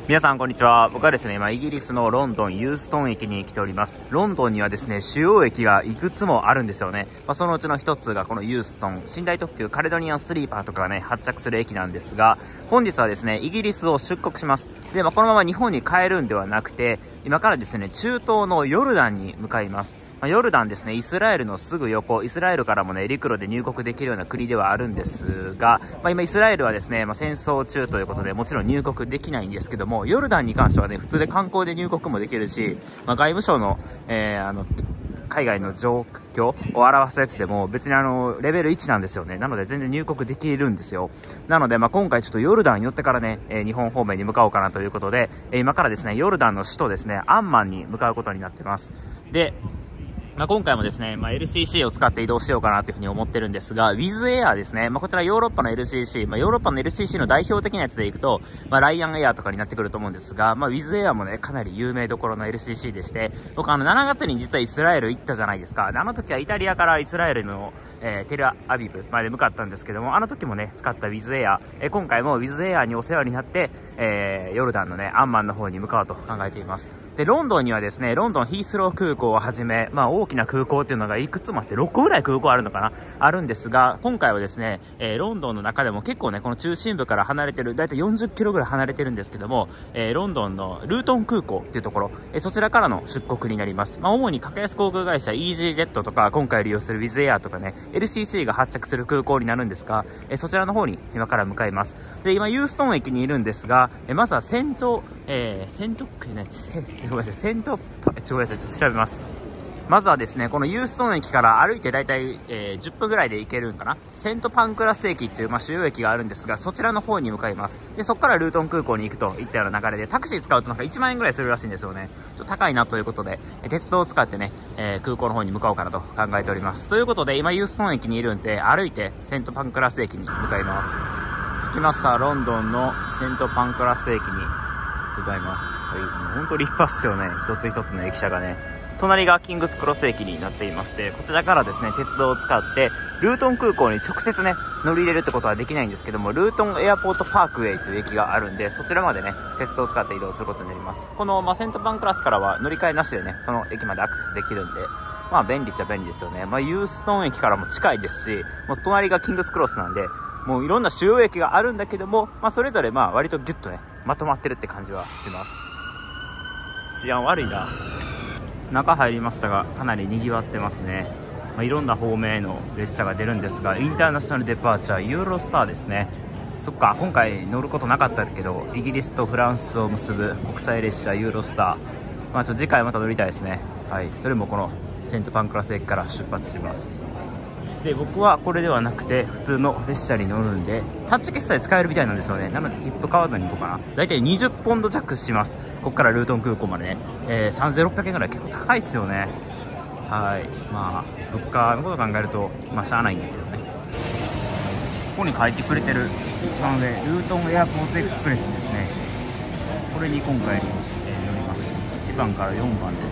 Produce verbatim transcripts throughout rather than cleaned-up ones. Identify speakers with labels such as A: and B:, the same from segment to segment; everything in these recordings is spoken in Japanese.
A: 皆さんこんにちは。僕はですね、今イギリスのロンドンユーストン駅に来ております。ロンドンにはですね、主要駅がいくつもあるんですよね。まあ、そのうちの一つがこのユーストン、寝台特急カレドニアンスリーパーとかがね、発着する駅なんですが、本日はですね、イギリスを出国します。で、まあ、このまま日本に帰るんではなくて、今からですね、中東のヨルダンに向かいます。まあ、ヨルダンですね、イスラエルのすぐ横、イスラエルからもね、陸路で入国できるような国ではあるんですが、まあ、今イスラエルはですね、まあ、戦争中ということで、もちろん入国できないんですけども、ヨルダンに関してはね、普通で観光で入国もできるし、まあ、外務省の、えー、あの、海外の状況を表すやつでも別にあのレベルいちなんですよね。なので全然入国できるんですよ。なのでまあ今回ちょっとヨルダンに寄ってからね、えー、日本方面に向かおうかなということで、えー、今からですねヨルダンの首都ですねアンマンに向かうことになってます。でまあ、今回もですね、まあ、エルシーシー を使って移動しようかなというふうに思ってるんですが、ウィズエアですね。まあ、こちらヨーロッパの エルシーシー、まあ、ヨーロッパの エルシーシー の代表的なやつでいくと、まあ、ライアンエアとかになってくると思うんですが、まあ、ウィズエアもね、かなり有名どころの エルシーシー でして、僕あのしちがつに実はイスラエル行ったじゃないですか。であの時はイタリアからイスラエルの、えー、テルアビブまで向かったんですけども、あの時もね、使ったウィズエア、えー、今回もウィズエアにお世話になって、えー、ヨルダンのね、アンマンの方に向かうと考えています。で、ロンドンにはですね、ロンドンヒースロー空港をはじめ、まあ大きな空港っていうのがいくつもあって、ろっこぐらい空港あるのかなあるんですが、今回はですね、えー、ロンドンの中でも結構ね、この中心部から離れてる、だいたいよんじゅっキロぐらい離れてるんですけども、えー、ロンドンのルートン空港っていうところ、えー、そちらからの出国になります。まあ主に格安航空会社 イージージェットとか、今回利用するウィズエアとかね、エルシーシー が発着する空港になるんですが、えー、そちらの方に今から向かいます。で、今ユーストン駅にいるんですが、えー、まずは先頭、えー、先頭、ね、ごめんなさい、先頭、ちょ、ごめんなさい、ちょっと調べます。まずはですね、このユーストン駅から歩いてだいたい、えー、じゅっぷんぐらいで行けるんかな。セントパンクラス駅っていう、まあ、主要駅があるんですが、そちらの方に向かいます。で、そこからルートン空港に行くといったような流れで、タクシー使うとなんかいちまんえんぐらいするらしいんですよね。ちょっと高いなということで、鉄道を使ってね、えー、空港の方に向かおうかなと考えております。ということで、今ユーストン駅にいるんで、歩いてセントパンクラス駅に向かいます。着きました。ロンドンのセントパンクラス駅にございます。はい、もう本当立派っすよね。一つ一つの駅舎がね。隣がキングスクロス駅になっていまして、こちらからですね、鉄道を使って、ルートン空港に直接ね、乗り入れるってことはできないんですけども、ルートンエアポートパークウェイという駅があるんで、そちらまでね、鉄道を使って移動することになります。この、まあ、セントパンクラスからは乗り換えなしでね、その駅までアクセスできるんで、まあ、便利っちゃ便利ですよね。まあ、ユーストン駅からも近いですし、もう隣がキングスクロスなんで、もういろんな主要駅があるんだけども、まあ、それぞれまあ、割とギュッとね、まとまってるって感じはします。治安悪いな。中入りましたが、かなり賑わってますね。まあ、いろんな方面への列車が出るんですが、インターナショナルデパーチャーユーロスターですね。そっか、今回乗ることなかったけど、イギリスとフランスを結ぶ国際列車ユーロスター、まあ、ちょっと次回また乗りたいですね。はい、それもこのセントパンクラス駅から出発します。で、僕はこれではなくて普通の列車に乗るんで、タッチ決済使えるみたいなんですよね。なので切符買わずに行こうかな。だいたいにじゅっポンド弱します。ここからルートン空港までね、えー、さんぜんろっぴゃくえんぐらい、結構高いっすよね。はい、まあ物価のことを考えるとまあしゃあないんだけどね。ここに書いてくれてる一番上、ルートンエアポートエクスプレスですね。これに今回、えー、乗ります。いちばんからよんばんです。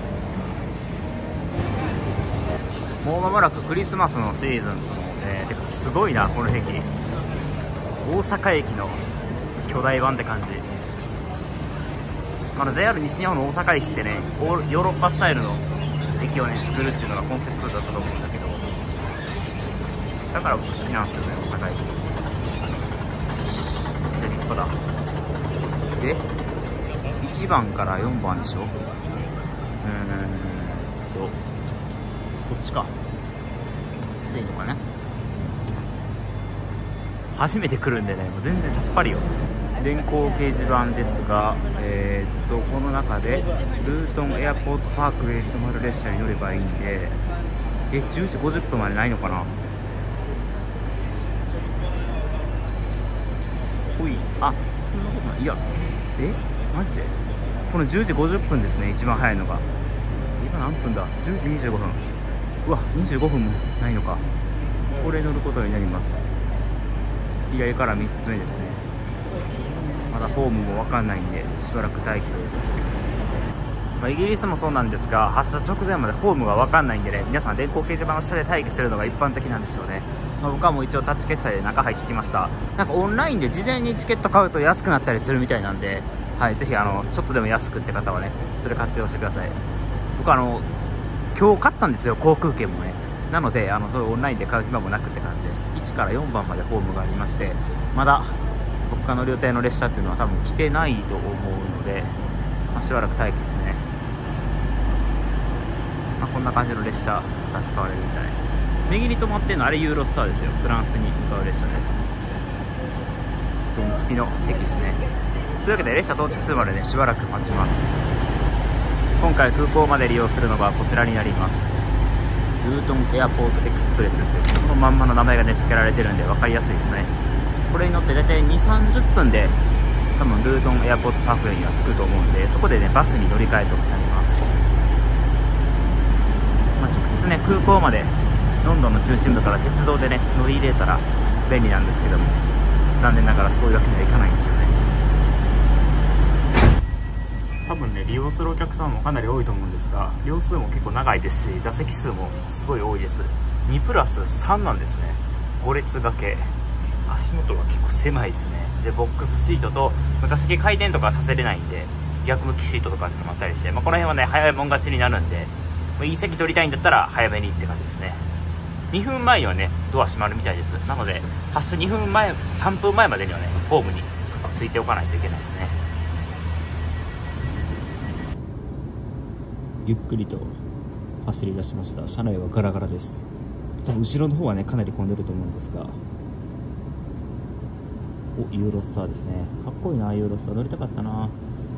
A: もう間もなくクリスマスのシーズンですもんね。てかすごいな、この駅。大阪駅の巨大版って感じ。まだ ジェイアール 西日本の大阪駅ってね、ヨーロッパスタイルの駅をね作るっていうのがコンセプトだったと思うんだけど、だから僕好きなんですよね、大阪駅。めっちゃ立派だ。でいちばんからよんばんでしょ。うーんとこっちか。こっちでいいのかな。初めて来るんでね、もう全然さっぱりよ。電光掲示板ですが、えー、っとこの中でルートンエアポートパークウェイに止まる列車に乗ればいいんで、えじゅうじごじゅっぷんまでないのかな。ほい、あ、そんなことない。いや、えマジでこのじゅうじごじゅっぷんですね、一番早いのが。今何分だ、じゅうじにじゅうごふん。うわ、にじゅうごふんもないのか。これ乗ることになります。左からみっつめですね。まだホームも分かんないんでしばらく待機です。まあ、イギリスもそうなんですが、発車直前までホームが分かんないんでね、皆さん電光掲示板の下で待機するのが一般的なんですよね。まあ、僕はもう一応タッチ決済で中入ってきました。なんかオンラインで事前にチケット買うと安くなったりするみたいなんで、 はい、ぜひあのちょっとでも安くって方はねそれ活用してください。僕あの今日買ったんですよ、航空券もね。なのであのそういうオンラインで買う暇もなくって感じです。いちからよんばんまでホームがありまして、まだ僕が乗る予定の列車っていうのは多分来てないと思うので、まあ、しばらく待機ですね。まあ、こんな感じの列車が使われるみたい。右に止まってるのあれユーロスターですよ。フランスに向かう列車です。原付の駅ですね。というわけで列車到着するまでねしばらく待ちます。今回空港まで利用するのがこちらになります。ルートンエアポートエクスプレスってそのまんまの名前がね付けられてるんで分かりやすいですね。これに乗って大体にじゅうさんじゅっぷんで多分ルートンエアポートパークウェイには着くと思うんで、そこでねバスに乗り換えとなります。まあ、直接ね空港までロンドンの中心部から鉄道でね乗り入れたら便利なんですけども、残念ながらそういうわけにはいかないんですよね。多分ね利用するお客さんもかなり多いと思うんですが、両数も結構長いですし座席数もすごい多いです。にプラスさんなんですね。ご列掛け、足元が結構狭いですね。でボックスシートと座席回転とかさせれないんで逆向きシートとかっていうのもあったりして、まあ、この辺はね早いもん勝ちになるんで、まあ、いい席取りたいんだったら早めにって感じですね。にふんまえにはねドア閉まるみたいです。なので発車にふんまえさんぷんまえまでにはねホームについておかないといけないですね。ゆっくりと走り出しました。車内はガラガラです。多分後ろの方はねかなり混んでると思うんですが、おユーロスターですね。かっこいいな、ユーロスター乗りたかったな。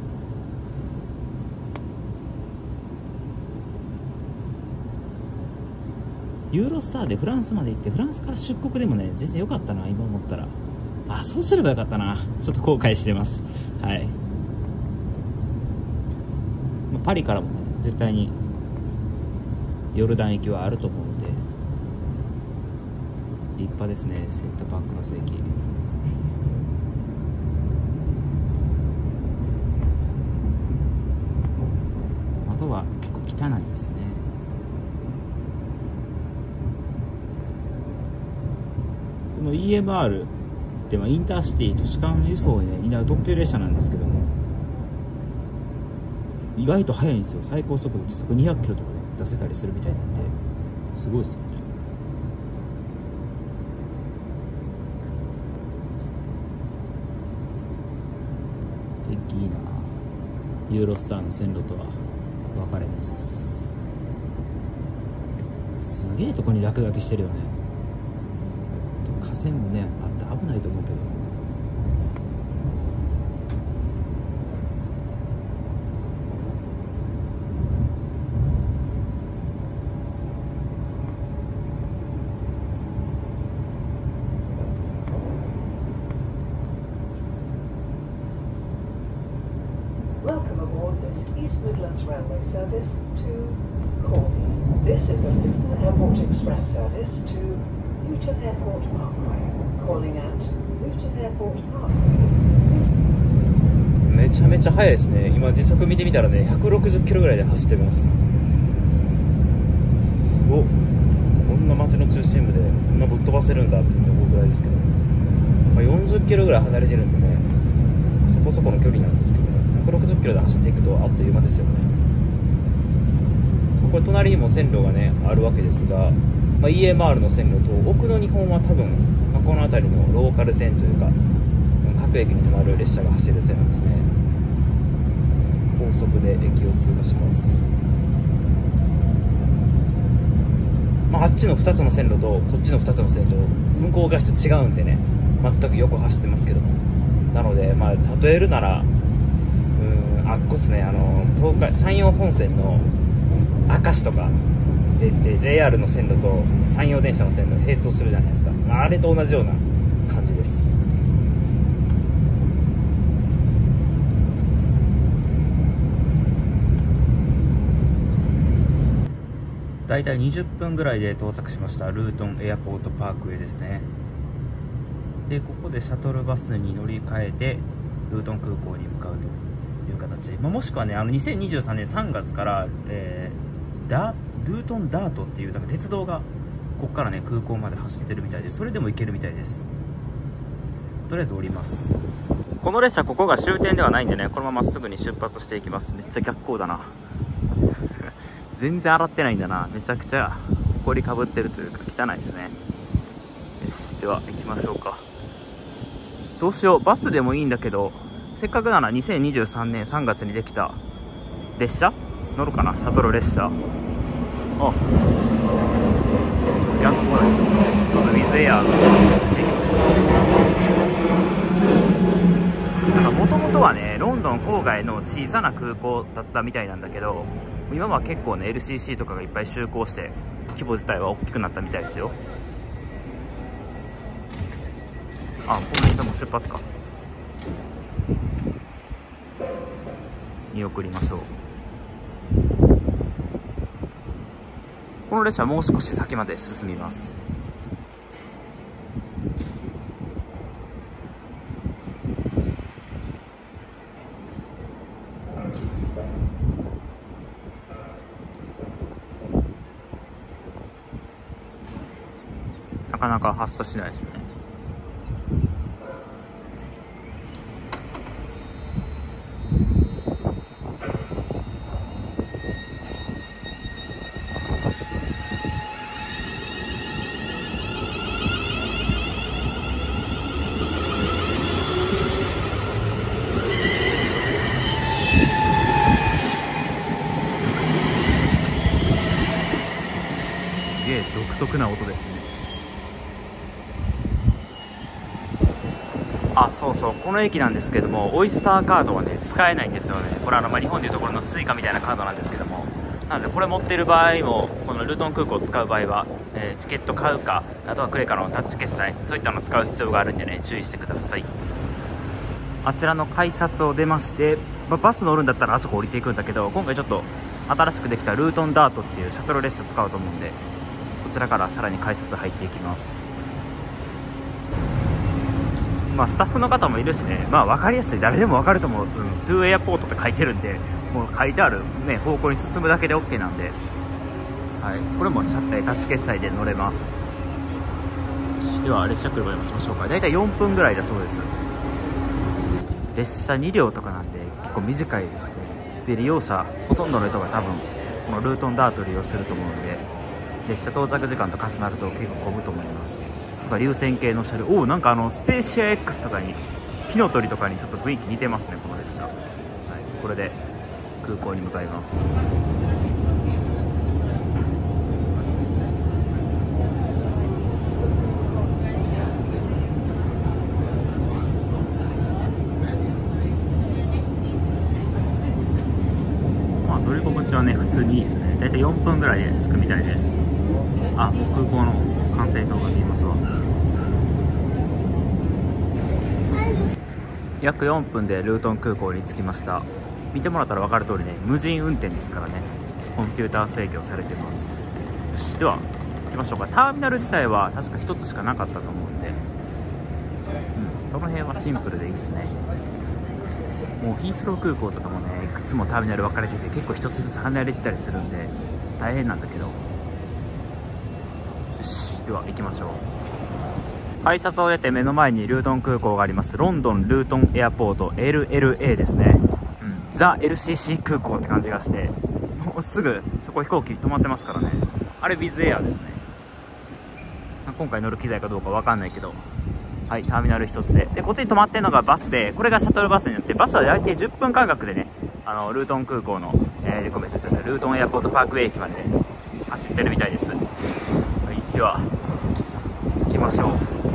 A: ユーロスターでフランスまで行ってフランスから出国でもね全然良かったな今思ったら。あ、そうすればよかったな。ちょっと後悔してます。はい、まあ、パリからもね絶対にヨルダン行きはあると思うので立派ですね。センターバックの席、窓は結構汚いですね。この イーエムアール ってまあインターシティ都市間輸送を、ね、担う特急列車なんですけども、意外と速いんですよ。最高速度時速にひゃくキロとかで出せたりするみたいなんで、すごいですよね。天気いいな。ユーロスターの線路とは分かれます。すげえとこに落書きしてるよね。河川もねあって危ないと思うけど。
B: Welcome aboard this East Midlands Railway service to Corby. This is a Luton Airport Express service to Luton Airport Parkway. Calling at Luton Airport Parkway.
A: めちゃめちゃ速いですね。今時速見てみたらねひゃくろくじゅっキロぐらいで走ってます。すごっ。こんな街の中心部でこんなぶっ飛ばせるんだって思うぐらいですけど、まあ、よんじゅっキロぐらい離れてるんでねそこそこの距離なんですけど、ひゃくろくじゅっキロで走っていくとあっという間ですよね。これ隣にも線路がねあるわけですが、まあ、イーエムアール の線路と奥の日本は多分、まあ、この辺りのローカル線というか各駅に止まる列車が走る線なんですね。高速で駅を通過します。まあ、あっちのふたつの線路とこっちのふたつの線路運行会社違うんでね全く横走ってますけども、なのでまあ例えるならうーんあっこっすね、あの東海山陽本線の明石とかでで ジェイアール の線路と山陽電車の線路並走するじゃないですか、まあ、あれと同じような感じです。だいたいにじゅっぷんぐらいで到着しましたルートンエアポートパークウェイですね。でここでシャトルバスに乗り換えてルートン空港に向かうという形、まあ、もしくはねあのにせんにじゅうさんねんさんがつから、えー、ダルートンダートっていうだから鉄道がここからね空港まで走ってるみたいで、それでも行けるみたいです。とりあえず降ります。 この列車ここが終点ではないんでね、このまままっすぐに出発していきます。めっちゃ逆光だな全然洗ってないんだな。めちゃくちゃ埃かぶってるというか汚いですね。よし、では行きましょうか。どうしよう、バスでもいいんだけど、せっかくならにせんにじゅうさんねんさんがつにできた列車乗るかな。シャトル列車。あ、ちょっと逆光だけど、ちょっとウィズエアーがしていきましょう。なんかもともとはね、ロンドン郊外の小さな空港だったみたいなんだけど、今は結構ね エルシーシー とかがいっぱい就航して規模自体は大きくなったみたいですよ。あ、この列車も出発か。見送りましょう。この列車はもう少し先まで進みます。なかなか発車しないですね。すげえ独特な音ですね。あ、そうそう、この駅なんですけども、オイスターカードはね使えないんですよね。これあの、まあ、日本でいうところのスイカみたいなカードなんですけども、なのでこれ持ってる場合も、このルートン空港を使う場合は、えー、チケット買うか、あとはクレカのタッチ決済、そういったのを使う必要があるんでね、注意してください。あちらの改札を出まして、まあ、バス乗るんだったらあそこ降りていくんだけど、今回ちょっと新しくできたルートンダートっていうシャトル列車使うと思うんで、こちらからさらに改札入っていきます。まあ、スタッフの方もいるしね、まあ、分かりやすい、誰でも分かると思う、うん、トゥーエアポートって書いてるんで、もう書いてある、ね、方向に進むだけで OK なんで、はい、これもタッチ決済で乗れます。では列車来るまで待ちましょうか。だいたいよんぷんぐらいだそうです。列車にりょうとかなんで結構短いですね。で、利用者ほとんどの人が多分このルートンダートを利用すると思うんで、列車到着時間と重なると結構混むと思います。流線形の車両、おお、なんかあのスペーシア X とかに、火の鳥とかにちょっと雰囲気似てますね、この列車。はい、これで空港に向かいます。まあ乗り心地はね普通にいいですね。だいたいよんぷんぐらいで着くみたいです。あ、もう空港の管制塔が見えますわ。約よんぷんでルートン空港に着きました。見てもらったら分かる通りね、無人運転ですからね、コンピューター制御されてます。よし、では行きましょうか。ターミナル自体は確かひとつしかなかったと思うんで、うん、その辺はシンプルでいいですね。もうヒースロー空港とかもね、いくつもターミナル分かれてて、結構ひとつずつ離れてたりするんで大変なんだけど、よし、では行きましょう。改札を出て目の前にルートン空港があります。ロンドンルートンエアポート エルエルエー ですね。うん、ザ・ エルシーシー 空港って感じがして、もうすぐそこ飛行機止まってますからね。あれウィズエアですね。今回乗る機材かどうかわかんないけど、はい、ターミナル一つで、でこっちに止まってるのがバスで、これがシャトルバスになって、バスは大体じゅっぷん間隔でね、あのルートン空港の、えー、ごめんなさい、ルートンエアポートパークウェイ駅まで、ね、走ってるみたいです。はい、では行きましょう。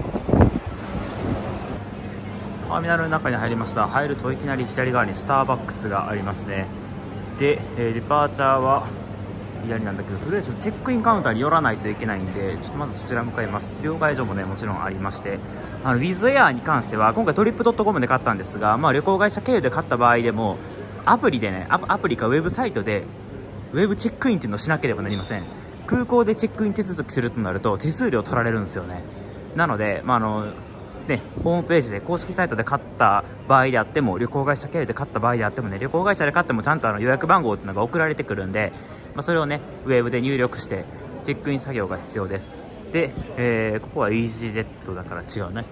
A: ターミナルの中に入りました。入るといきなり左側にスターバックスがありますね。で、えー、デパーチャーは左なんだけど、とりあえずチェックインカウンターに寄らないといけないんで、ちょっとまずそちら向かいます。両替所もねもちろんありまして、あのウィズエアーに関しては今回トリップドットコムで買ったんですが、まあ、旅行会社経由で買った場合でもアプリでね、アプリかウェブサイトでウェブチェックインっていうのをしなければなりません。空港でチェックイン手続きするとなると手数料取られるんですよね。なので、まああのね、ホームページで公式サイトで買った場合であっても、旅行会社経由で買った場合であってもね、旅行会社で買ってもちゃんとあの予約番号っていうのが送られてくるんで、まあ、それをねウェブで入力してチェックイン作業が必要です。で、えー、ここはイージージェットだから違うね、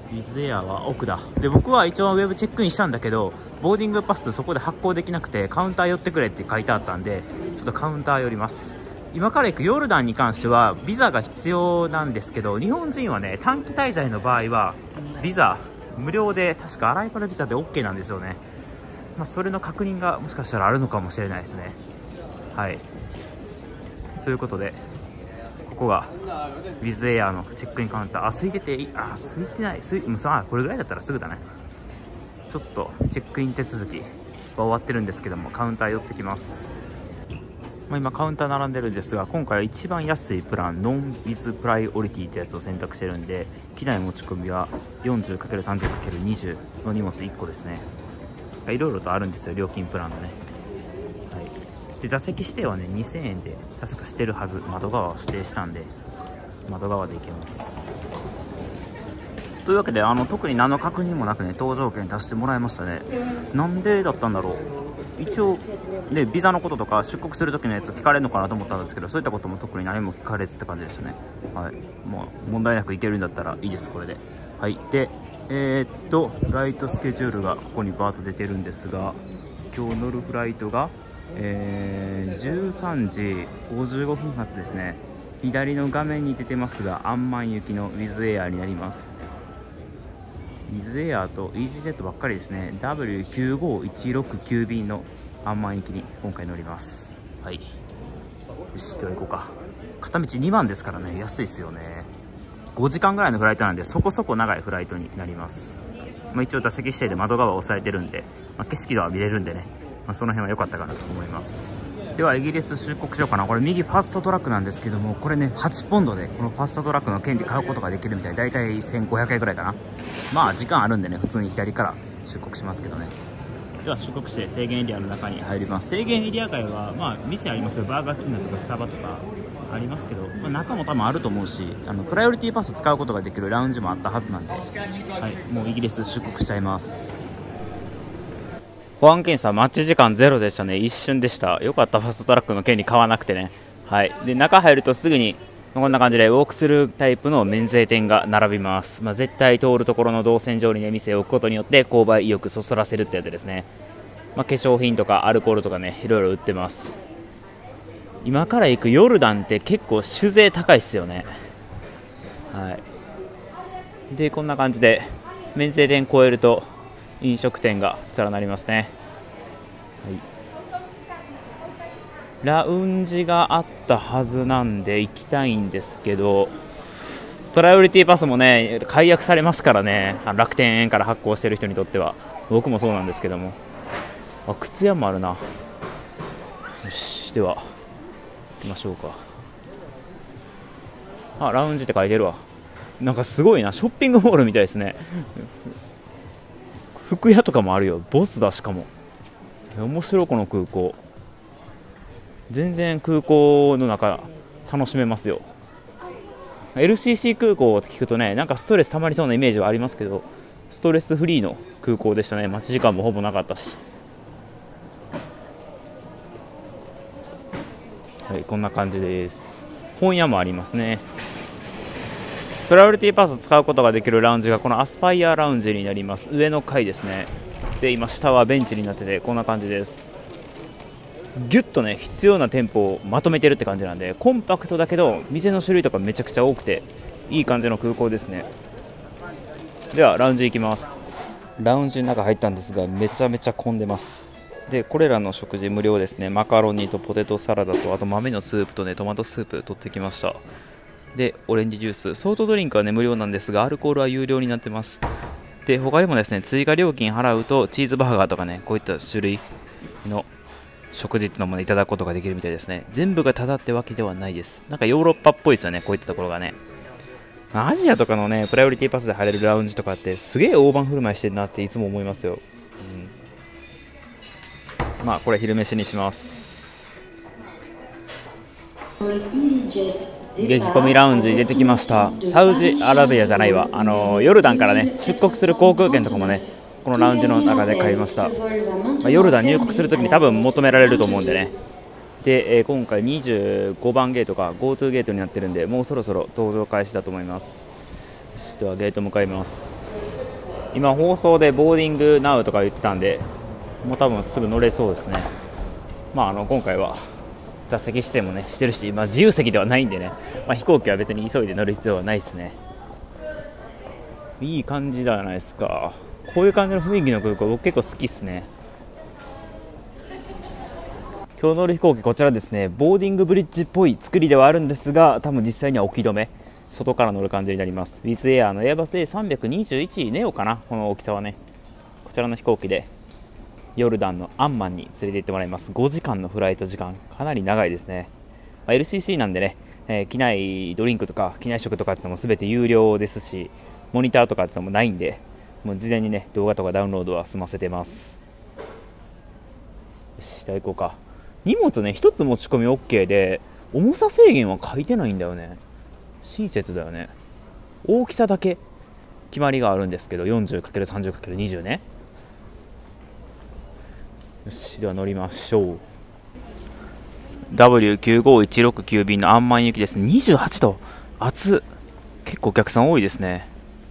A: ウィズエアは奥だ。で僕は一応ウェブチェックインしたんだけど、ボーディングパスそこで発行できなくて、カウンター寄ってくれって書いてあったんで、ちょっとカウンター寄ります。今から行くヨルダンに関してはビザが必要なんですけど、日本人はね短期滞在の場合はビザ無料で、確かアライバルビザで OK なんですよね。まあ、それの確認がもしかしたらあるのかもしれないですね。はい、ということでここがウィズエアのチェックインカウンター。あ、空いてていい。あ、空いてない。空いもうさあこれぐらいだったらすぐだね。ちょっとチェックイン手続きは終わってるんですけども、カウンター寄ってきます。まあ、今カウンター並んでるんですが、今回は一番安いプランノンウィズプライオリティってやつを選択してるんで、機内持ち込みは よんじゅうかけるさんじゅうかけるにじゅう の荷物いっこですね。いろいろとあるんですよ、料金プランのね。はい、で座席指定はねにせんえんで確かしてるはず。窓側を指定したんで窓側で行けます。というわけで、あの特に何の確認もなくね搭乗券足してもらいましたね。なんでだったんだろう。一応ねビザのこととか出国する時のやつ聞かれるのかなと思ったんですけど、そういったことも特に何も聞かれずって感じでしたね。はい、もう問題なく行けるんだったらいいです、これで。はい、でえー、っとフライトスケジュールがここにバーッと出てるんですが、今日乗るフライトが、えー、じゅうさんじごじゅうごふん発ですね。左の画面に出てますが、アンマン行きのウィズエアになります。ウィズエアとイージージェットばっかりですね。 ダブリューきゅうごいちろくきゅう 便のアンマン行きに今回乗ります。はい、よしでは行こうか。片道にまんですからね、安いですよね。ごじかんぐらいのフライトなんで、そこそこ長いフライトになります。まあ、一応座席指定で窓側を押さえてるんで、まあ、景色は見れるんでね、まあ、その辺は良かったかなと思います。ではイギリス出国しようかな。これ右ファストトラックなんですけども、これねはちポンドでこのファストトラックの権利買うことができるみたい。だいたいせんごひゃくえんぐらいかな。まあ時間あるんでね、普通に左から出国しますけどね。では出国して制限エリアの中に入ります。制限エリア外はまあ店ありますよ。バーガーキングとかスタバとかありますけど、まあ、中も多分あると思うし、あのプライオリティパス使うことができるラウンジもあったはずなんで、はい、もうイギリス出国しちゃいます。保安検査待ち時間ゼロでしたね。一瞬でした。よかった、ファストトラックの権利買わなくてね。はい、で中入るとすぐにこんな感じでウォークスルータイプの免税店が並びます。まあ、絶対通るところの動線上に、ね、店を置くことによって購買意欲そそらせるってやつですね。まあ、化粧品とかアルコールとかね、いろいろ売ってます。今から行くヨルダンって結構酒税高いっすよね。はい、でこんな感じで免税店越えると飲食店が連なりますね。はい、ラウンジがあったはずなんで行きたいんですけど、プライオリティパスもね解約されますからね、楽天から発行してる人にとっては。僕もそうなんですけども。あ、靴屋もあるな。よし、では行きましょうか。あ、ラウンジって書いてるわ。なんかすごいな、ショッピングモールみたいですね。服屋とかもあるよ。ボスだ。しかも面白い、この空港。全然空港の中楽しめますよ。 エルシーシー 空港って聞くとね、なんかストレス溜まりそうなイメージはありますけど、ストレスフリーの空港でしたね。待ち時間もほぼなかったし。はい、こんな感じです。本屋もありますね。プライオリティパス使うことができるラウンジがこのアスパイアラウンジになります。上の階ですね。で今下はベンチになってて、こんな感じです。ギュッとね必要な店舗をまとめてるって感じなんで、コンパクトだけど店の種類とかめちゃくちゃ多くていい感じの空港ですね。ではラウンジ行きます。ラウンジの中入ったんですが、めちゃめちゃ混んでます。でこれらの食事無料ですね。マカロニとポテトサラダと、あと豆のスープとねトマトスープ取ってきました。でオレンジジュース、ソフトドリンクはね無料なんですが、アルコールは有料になってます。で他にもですね追加料金払うとチーズバーガーとかね、こういった種類の食事っていうのも、ね、いただくことができるみたいですね。全部がタダってわけではないです。なんかヨーロッパっぽいですよね、こういったところがね。アジアとかのねプライオリティパスで入れるラウンジとかってすげえ大盤振る舞いしてるなっていつも思いますよ。うん、まあこれ昼飯にします。激混みラウンジに出てきました。サウジアラビアじゃないわ、あのヨルダンからね出国する航空券とかもねこのラウンジの中で買いました。まあ、ヨルダン入国するときに多分求められると思うんでね。で、えー、今回にじゅうごばんゲートか ゴートゥー ゲートになってるんで、もうそろそろ搭乗開始だと思います。ではゲート向かいます。 今放送でボーディングナウとか言ってたんで、もう多分すぐ乗れそうですね。まああの今回は座席指定もねしてるし、まあ、自由席ではないんでね、まあ、飛行機は別に急いで乗る必要はないですね。いい感じじゃないですか。こういう感じの雰囲気の空港僕結構好きっすね。今日乗る飛行機こちらですね。ボーディングブリッジっぽい作りではあるんですが、多分実際には置き止め、外から乗る感じになります。ウィズエアのエアバス エーさんにいち ネオかな、この大きさはね。こちらの飛行機でヨルダンのアンマンに連れて行ってもらいます。ごじかんのフライト時間、かなり長いですね。まあ、エルシーシー なんでね、えー、機内ドリンクとか機内食とかってのも全て有料ですし、モニターとかってのもないんで、もう事前にね動画とかダウンロードは済ませてます。よし、じゃあ行こうか。荷物ね一つ持ち込み OK で、重さ制限は書いてないんだよね。親切だよね。大きさだけ決まりがあるんですけど、 よんじゅうかけるさんじゅうかけるにじゅう ね。よし、では乗りましょう。 ダブリューきゅうごいちろくきゅう 便のアンマン行きですね。にじゅうはちど、暑っ。結構お客さん多いですね。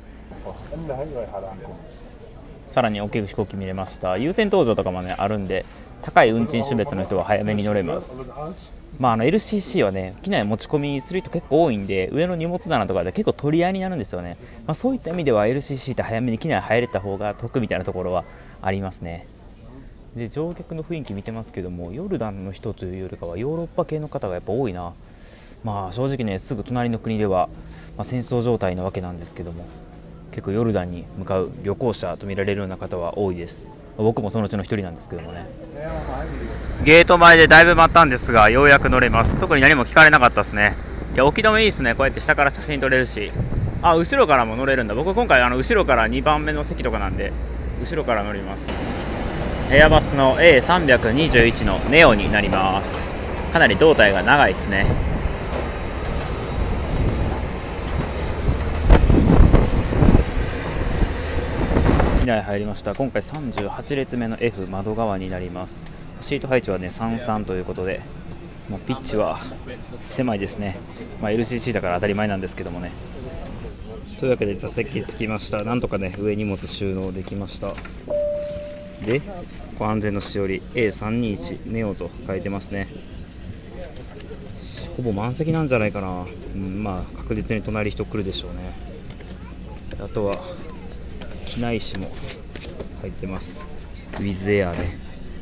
A: さらに大きく飛行機見れました。優先搭乗とかもねあるんで、高い運賃種別の人は早めに乗れます。まあ、あの エルシーシー はね機内持ち込みする人結構多いんで、上の荷物棚とかで結構取り合いになるんですよね。まあ、そういった意味では エルシーシー って早めに機内入れた方が得みたいなところはありますね。で乗客の雰囲気見てますけども、ヨルダンの人というよりかはヨーロッパ系の方がやっぱ多いな。まあ正直ねすぐ隣の国では、まあ、戦争状態なわけなんですけども、結構ヨルダンに向かう旅行者と見られるような方は多いです。僕もそのうちの一人なんですけどもね。ゲート前でだいぶ待ったんですが、ようやく乗れます。特に何も聞かれなかったですね。いや置き止めいいですね。こうやって下から写真撮れるし、あ後ろからも乗れるんだ。僕今回あの後ろからにばんめの席とかなんで後ろから乗ります。エアバスの エーさんにいち のネオになります。かなり胴体が長いですね。機内入りました。今回さんじゅうはちれつめの エフ 窓側になります。シート配置はねさんさんということで、もうピッチは狭いですね。まあ、エルシーシー だから当たり前なんですけどもね。というわけで座席着きました。なんとかね上荷物収納できました。で安全のしおり エーさんにいち ネオと書いてますね。ほぼ満席なんじゃないかな、うん、まあ確実に隣人来るでしょうね。あとは機内紙も入ってます。ウィズエアね。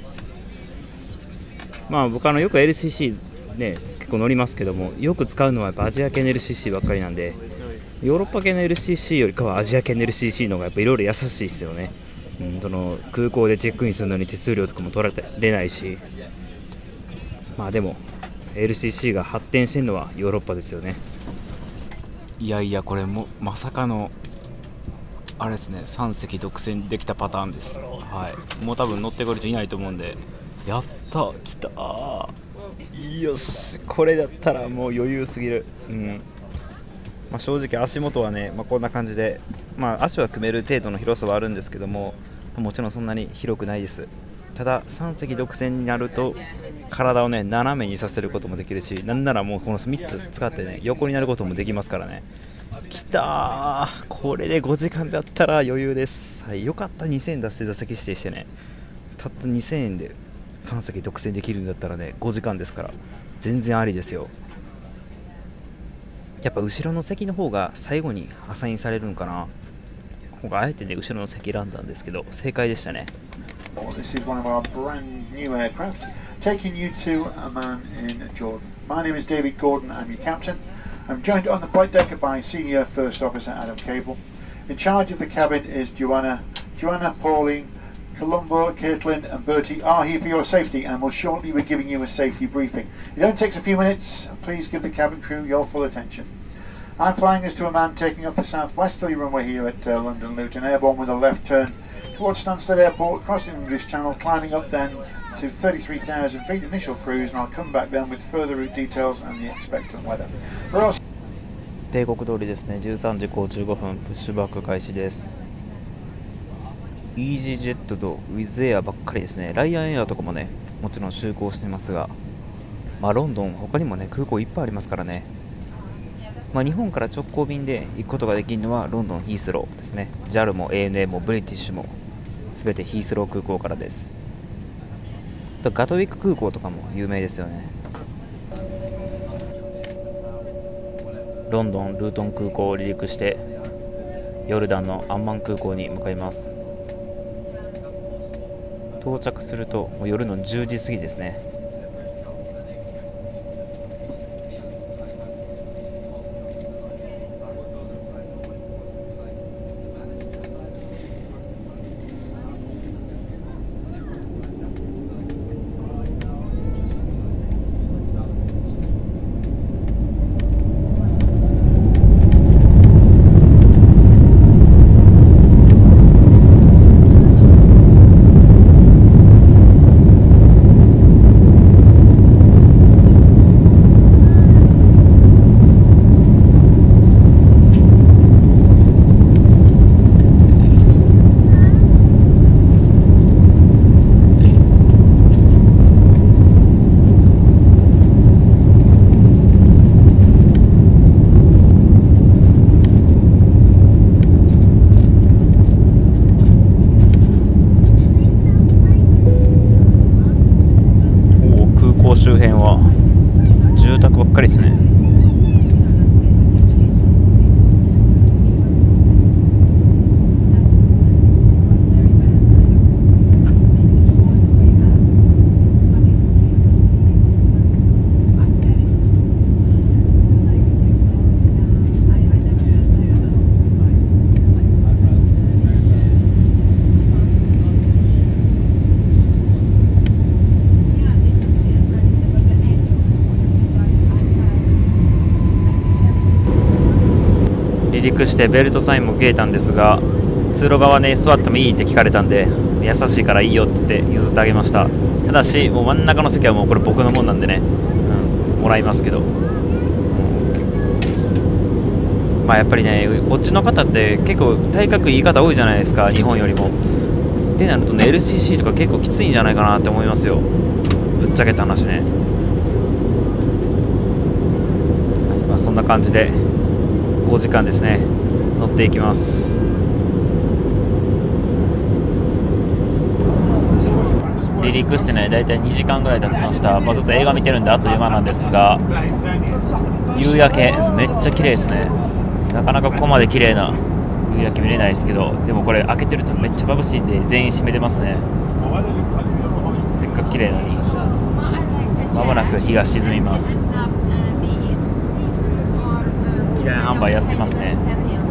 A: まあ僕あのよく エルシーシー ね結構乗りますけども、よく使うのはやっぱアジア系の エルシーシー ばっかりなんで、ヨーロッパ系の エルシーシー よりかはアジア系の エルシーシー の方がやっぱいろいろ優しいですよね。うん、その空港でチェックインするのに手数料とかも取られないし、まあでも エルシーシー が発展してるのはヨーロッパですよね。いやいやこれもまさかのあれですね、さん席独占できたパターンです。はい、もう多分乗ってくる人いないと思うんで、やった来たー、よしこれだったらもう余裕すぎる。うん、まあ、正直足元はね、まあ、こんな感じで、まあ、足は組める程度の広さはあるんですけども、もちろんそんなに広くないです。たださん席独占になると体をね斜めにさせることもできるし、なんならもうこのみっつ使ってね横になることもできますからね。きたー、これでごじかんだったら余裕です。はい、よかった。にせんえん出して座席指定してね、たったにせんえんでさん席独占できるんだったらねごじかんですから全然ありですよ。やっぱ後ろの席の方が最後にアサインされるのかな。今回あえてね後ろの席選んだんですけど正解でしたね。
C: This is one of our brand new aircraft taking you to Amman in Jordan. My name is David Gordon, I'm your captain. I'm joined on the flight deck by Senior First Officer Adam Cable. In charge of the cabin is Joanna, Joanna, Pauline, Columbo, Caitlin and Bertie are here for your safety and will shortly be giving you a safety briefing. It only takes a few minutes, please give the cabin crew your full attention. I'm flying us to Amman, taking off the southwesterly runway here at uh, London Luton, airborne with a left turn towards Stansted Airport, crossing the English Channel, climbing up then to thirty-three thousand feet initial cruise, and I'll come back then with further route details and the expected weather.
A: 定刻通りですね。じゅうさんじごじゅうごふんプッシュバック開始です。イージージェットとウィズエアばっかりですね。ライアンエアとかもねもちろん就航していますが、まあロンドン他にもね空港いっぱいありますからね。 まあ、日本から直行便で行くことができるのはロンドンヒースローですね。 ジャル も エーエヌエー もブリティッシュも全てヒースロー空港からです。ガトウィック空港とかも有名ですよね。ロンドンルートン空港を離陸してヨルダンのアンマン空港に向かいます。到着するともう夜のじゅうじ過ぎですね。周辺は住宅ばっかりですね。離陸してベルトサインも切れたんですが、通路側ね座ってもいいって聞かれたんで、優しいからいいよって言って譲ってあげました。ただしもう真ん中の席はもうこれ僕のもんなんでね、うん、もらいますけど、うん、まあやっぱりねこっちの方って結構体格いい方多いじゃないですか、日本よりも。ってなるとね エルシーシー とか結構きついんじゃないかなって思いますよ、ぶっちゃけた話ね。まあ、そんな感じでごじかんですね、乗っていきます。離陸してねだいたいにじかんぐらい経ちました。まあ、ずっと映画見てるんであっという間なんですが、夕焼けめっちゃ綺麗ですね。なかなかここまで綺麗な夕焼け見れないですけど、でもこれ開けてるとめっちゃ眩しいんで全員閉めてますね。せっかく綺麗なのに。まもなく日が沈みます。機内販売やってますね。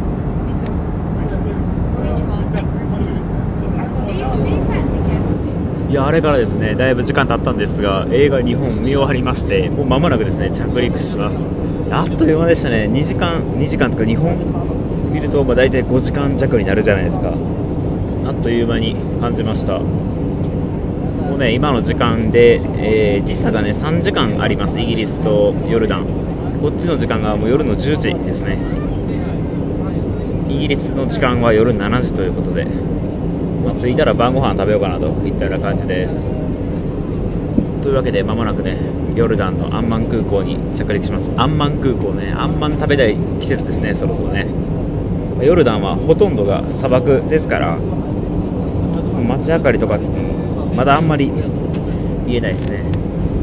A: いやあれからですねだいぶ時間経ったんですが、映画にほん見終わりまして、もう間もなくですね着陸します。あっという間でしたね。にじかんにじかんとかにほん見るとまあ大体ごじかん弱になるじゃないですか。あっという間に感じました。もうね今の時間で、えー、時差がねさんじかんあります。イギリスとヨルダン。こっちの時間がもう夜のじゅうじですね。イギリスの時間は夜しちじということで、まあ、着いたら晩ご飯食べようかなといったような感じです。というわけでまもなくねヨルダンのアンマン空港に着陸します。アンマン空港ね、アンマン食べたい季節ですね、そろそろね。ヨルダンはほとんどが砂漠ですから、街明かりとかってまだあんまり見えないですね。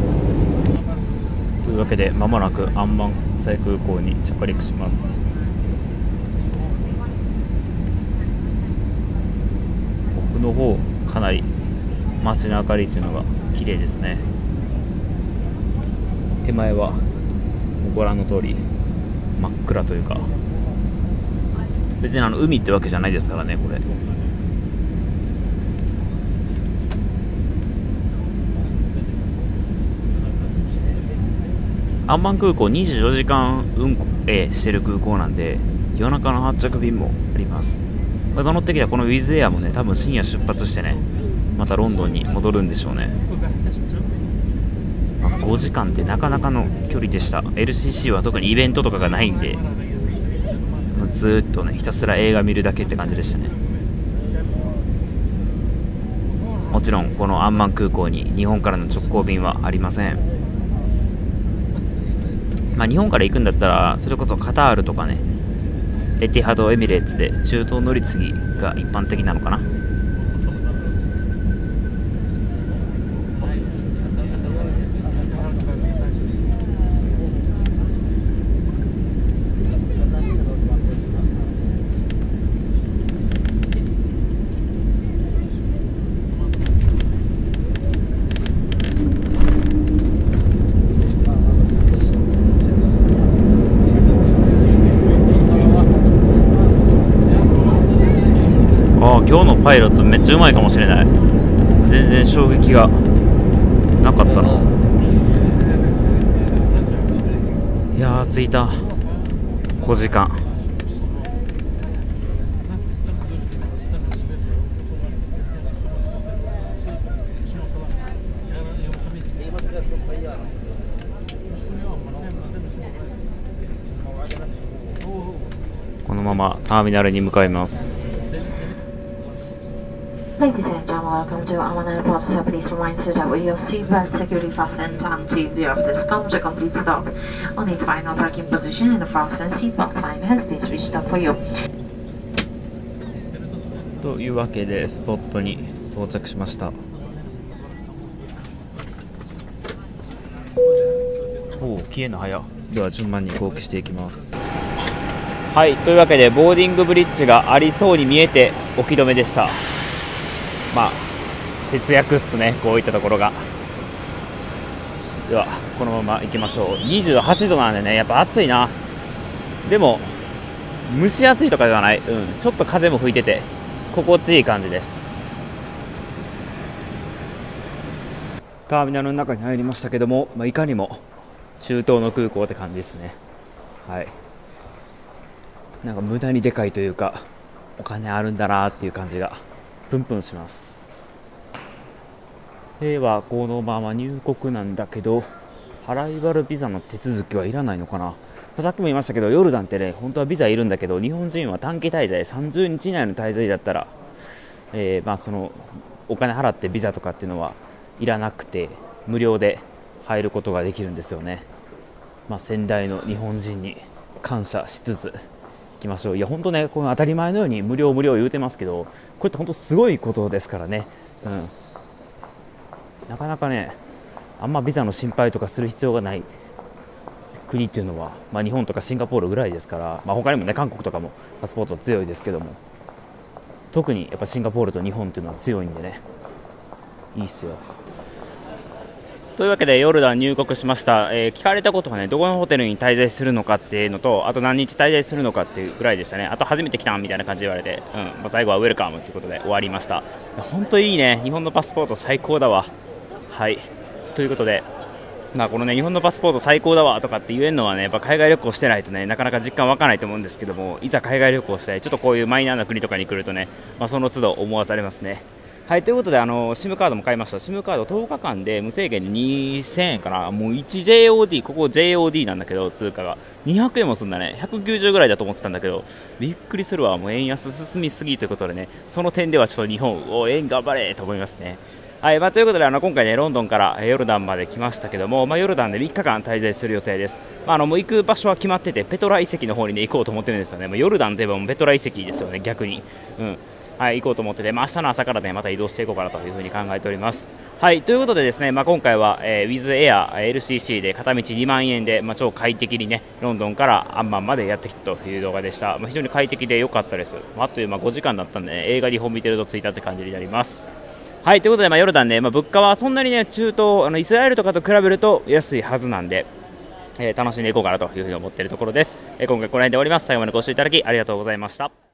A: というわけでまもなくアンマン国際空港に着陸します。奥の方かなり街の明かりというのが綺麗ですね。手前はご覧の通り真っ暗というか、別にあの海ってわけじゃないですからねこれ。アンマン空港にじゅうよじかん運営してる空港なんで、夜中の発着便もあります。今乗ってきたこのウィズエアもね多分深夜出発してねまたロンドンに戻るんでしょうね。まあ、ごじかんってなかなかの距離でした。 エルシーシー は特にイベントとかがないんで、ずーっとねひたすら映画見るだけって感じでしたね。もちろんこのアンマン空港に日本からの直行便はありません。 まあ、日本から行くんだったらそれこそカタールとかね、エティハドエミレーツで中東乗り継ぎが一般的なのかな。今日のパイロットめっちゃうまいかもしれない。全然衝撃がなかったな。いやー着いた。ごじかん。このままターミナルに向かいます。
D: Ladies and gentlemen, welcome to Amman Airport. So please remind you that with your seatbelt securely fastened until the of this comes a complete stop on its final parking position and the fasten seatbelt sign has been switched up for you.
A: というわけでスポットに到着しました。おお、消えんの早。では順番に合計していきます。はい、というわけでボーディングブリッジがありそうに見えておき止めでした。まあ節約っすね、こういったところが。ではこのまま行きましょう。にじゅうはちどなんでね、やっぱ暑いな。でも蒸し暑いとかではない、うん、ちょっと風も吹いてて心地いい感じです。ターミナルの中に入りましたけども、まあ、いかにも中東の空港って感じですね。はい、なんか無駄にでかいというかお金あるんだなっていう感じがプンプンします。ではこのまま入国なんだけど、アライバルビザの手続きはいらないのかな。さっきも言いましたけど、ヨルダンってね、本当はビザいるんだけど、日本人は短期滞在さんじゅうにち以内の滞在だったら、えー、まあそのお金払ってビザとかっていうのはいらなくて無料で入ることができるんですよね。まあ、先代の日本人に感謝しつついきましょう。いや本当ね、この当たり前のように無料無料言うてますけど、これって本当すごいことですからね。うん、なかなかね、あんまビザの心配とかする必要がない国っていうのは、まあ、日本とかシンガポールぐらいですから、まあ、他にもね韓国とかもパスポート強いですけども、特にやっぱシンガポールと日本っていうのは強いんでね、いいっすよ。というわけでヨルダン入国しました。えー、聞かれたことはね、どこのホテルに滞在するのかっていうのと、あと何日滞在するのかっていうぐらいでしたね。あと初めて来たんみたいな感じで言われて、うんまあ、最後はウェルカムということで終わりました。本当いいね、日本のパスポート最高だわ。はいということで、まあ、このね日本のパスポート最高だわとかって言えるのはね、やっぱ海外旅行してないとねなかなか実感湧かないと思うんですけども、いざ海外旅行したりちょっとこういうマイナーな国とかに来るとね、まあ、その都度思わされますね。はいということで、あの SIM カードも買いました。 SIM カードとおかかんで無制限でにせんえんかな。もう いちジェイオーディー、 ここ ジェイオーディー なんだけど、通貨がにひゃくえんもすんだね。ひゃくきゅうじゅうぐらいだと思ってたんだけど、びっくりするわ。もう円安進みすぎということでね、その点ではちょっと日本お円頑張れと思いますね。はいまあ、ということで、あの今回ねロンドンからヨルダンまで来ましたけども、まあ、ヨルダンでみっかかん滞在する予定です。まあ、あのもう行く場所は決まってて、ペトラ遺跡の方に、ね、行こうと思ってるんですよね。まあ、ヨルダンといえばペトラ遺跡ですよね、逆に。うんはい、行こうと思ってて、まあ、明日の朝からねまた移動していこうかなというふうに考えております。はいということでですね、まあ、今回は、えー、ウィズエア エルシーシー で片道にまんえんで、まあ、超快適にねロンドンからアンマンまでやってきたという動画でした。まあ、非常に快適で良かったです。まあ、あっという間ごじかんだったんで、ね、映画に本見てると着いたって感じになります。はいということで、まあ、ヨルダンね、まあ、物価はそんなにね中東あのイスラエルとかと比べると安いはずなんで、えー、楽しんでいこうかなというふうに思っているところです。えー、今回この辺で終わります。最後までご視聴いただきありがとうございました。